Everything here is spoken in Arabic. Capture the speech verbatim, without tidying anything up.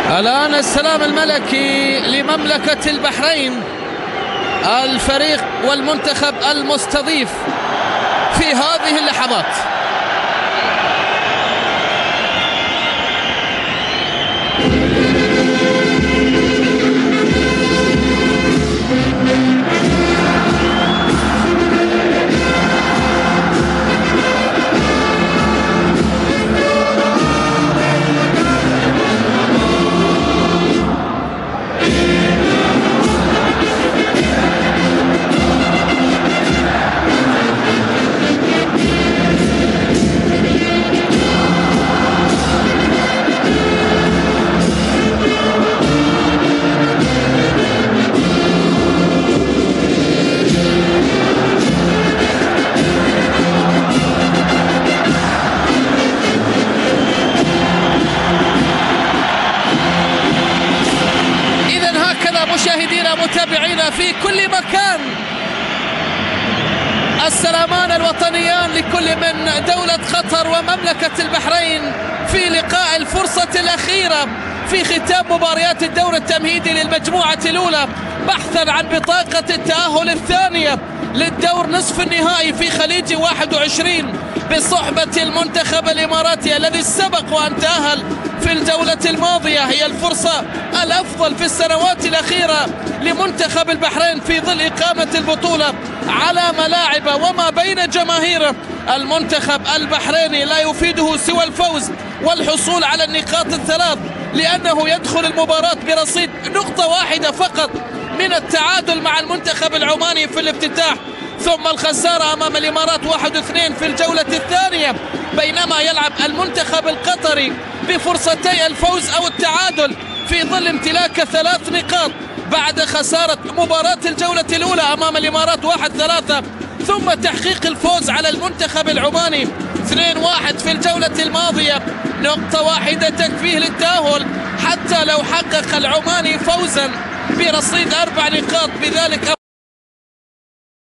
الآن السلام الملكي لمملكة البحرين، الفريق والمنتخب المستضيف في هذه اللحظات. مشاهدينا متابعينا في كل مكان، السلامان الوطنيان لكل من دولة قطر ومملكة البحرين في لقاء الفرصة الأخيرة في ختام مباريات الدور التمهيدي للمجموعة الأولى بحثا عن بطاقة التأهل الثانية للدور نصف النهائي في خليج واحد وعشرين بصحبة المنتخب الإماراتي الذي سبق وأن تأهل في الجولة الماضية. هي الفرصة الأفضل في السنوات الأخيرة لمنتخب البحرين في ظل إقامة البطولة على ملاعب وما بين جماهيره. المنتخب البحريني لا يفيده سوى الفوز والحصول على النقاط الثلاث، لأنه يدخل المباراة برصيد نقطة واحدة فقط من التعادل مع المنتخب العماني في الافتتاح، ثم الخسارة أمام الإمارات واحد واثنين في الجولة الثانية، بينما يلعب المنتخب القطري بفرصتي الفوز أو التعادل في ظل امتلاك ثلاث نقاط بعد خسارة مباراة الجولة الأولى أمام الإمارات واحد ثلاثة، ثم تحقيق الفوز على المنتخب العماني اثنين واحد في الجولة الماضية. نقطة واحدة تكفيه للتأهل حتى لو حقق العماني فوزا برصيد أربع نقاط، بذلك